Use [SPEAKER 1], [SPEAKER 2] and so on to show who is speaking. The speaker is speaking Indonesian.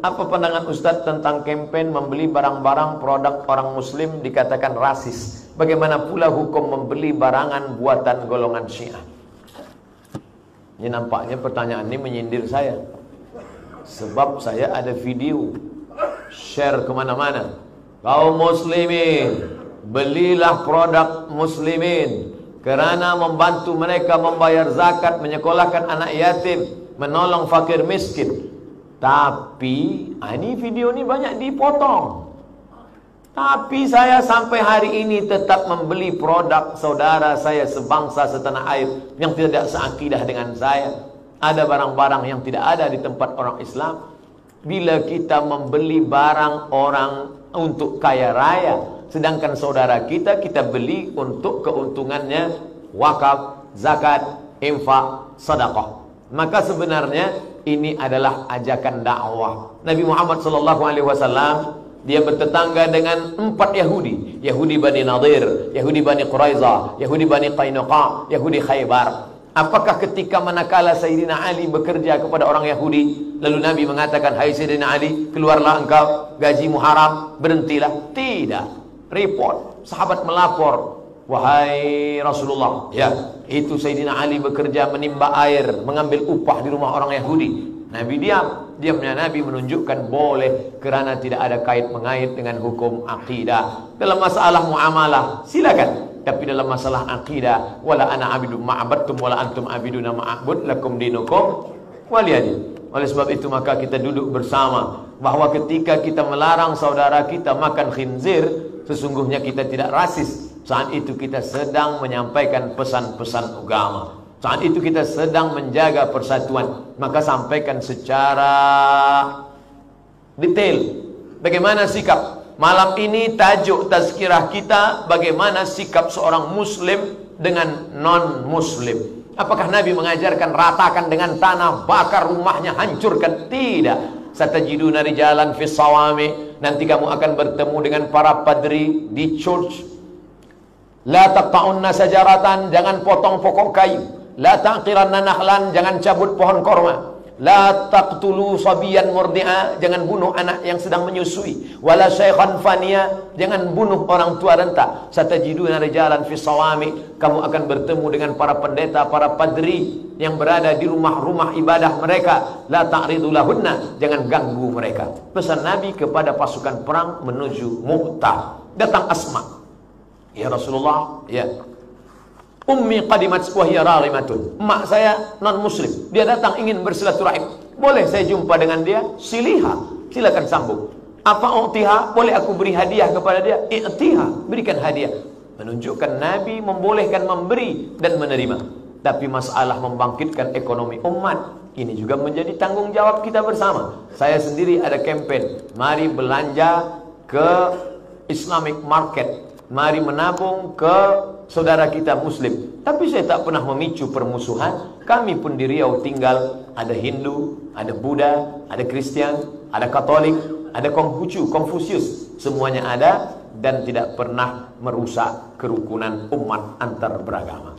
[SPEAKER 1] Apa pandangan Ustadz tentang kampanye membeli barang-barang produk orang muslim dikatakan rasis? Bagaimana pula hukum membeli barangan buatan golongan Syiah? Ini nampaknya pertanyaan ini menyindir saya, sebab saya ada video share kemana-mana. Kaum muslimin, belilah produk muslimin, kerana membantu mereka membayar zakat, menyekolahkan anak yatim, menolong fakir miskin. Tapi ini video ini banyak dipotong. Tapi saya sampai hari ini tetap membeli produk saudara saya sebangsa setanah air yang tidak seakidah dengan saya. Ada barang-barang yang tidak ada di tempat orang Islam. Bila kita membeli barang orang untuk kaya raya, sedangkan saudara kita beli untuk keuntungannya wakaf, zakat, infak, sedekah. Maka sebenarnya ini adalah ajakan dakwah. Nabi Muhammad SAW, dia bertetangga dengan 4 Yahudi. Yahudi Bani Nadir, Yahudi Bani Quraizah, Yahudi Bani Qainuqa, Yahudi Khaybar. Apakah ketika manakala Sayyidina Ali bekerja kepada orang Yahudi, lalu Nabi mengatakan, hai Sayyidina Ali, keluarlah engkau, gajimu haram, berhentilah? Tidak. Report, sahabat melapor, wahai Rasulullah, ya, itu Sayyidina Ali bekerja menimba air, mengambil upah di rumah orang Yahudi. Nabi diam. Diamnya Nabi menunjukkan boleh, kerana tidak ada kait mengait dengan hukum akidah. Dalam masalah muamalah silakan, tapi dalam masalah akidah, wala ana abidu ma'abadtum wala antum abiduna ma'abud lakum dinukum waliyadin. Oleh sebab itu maka kita duduk bersama bahwa ketika kita melarang saudara kita makan khinzir, sesungguhnya kita tidak rasis. Saat itu kita sedang menyampaikan pesan-pesan agama. Saat itu kita sedang menjaga persatuan. Maka sampaikan secara detail bagaimana sikap. Malam ini tajuk tazkirah kita, bagaimana sikap seorang muslim dengan non-muslim. Apakah Nabi mengajarkan ratakan dengan tanah, bakar rumahnya, hancurkan? Tidak. Satajiduna rijalan fis sawami, nanti kamu akan bertemu dengan para padri di church. La taqta'unna sajaratan, jangan potong pokok kayu. La taqiranna nahlan, jangan cabut pohon korma. La taqtulu sabiyan murdi'a, jangan bunuh anak yang sedang menyusui. Wala syaikhan faniya, jangan bunuh orang tua renta. Satajiduna rijalan fis sawami, kamu akan bertemu dengan para pendeta, para padri yang berada di rumah-rumah ibadah mereka. La ta'ridu lahunna, jangan ganggu mereka. Pesan Nabi kepada pasukan perang menuju Mu'tah. Datang Asma, ya Rasulullah, ya, ummi qadimat wa hiya raghimatun, emak saya non muslim, dia datang ingin bersilaturahim, boleh saya jumpa dengan dia? Siliha, silakan sambung. Apa utiha, boleh aku beri hadiah kepada dia? I'tiha, berikan hadiah. Menunjukkan Nabi membolehkan memberi dan menerima. Tapi masalah membangkitkan ekonomi umat, ini juga menjadi tanggung jawab kita bersama. Saya sendiri ada kampanye, mari belanja ke Islamic market, mari menabung ke saudara kita muslim. Tapi saya tak pernah memicu permusuhan. Kami pun di Riau tinggal, ada Hindu, ada Buddha, ada Kristen, ada Katolik, ada Konghucu, Konfusius, semuanya ada, dan tidak pernah merusak kerukunan umat antar beragama.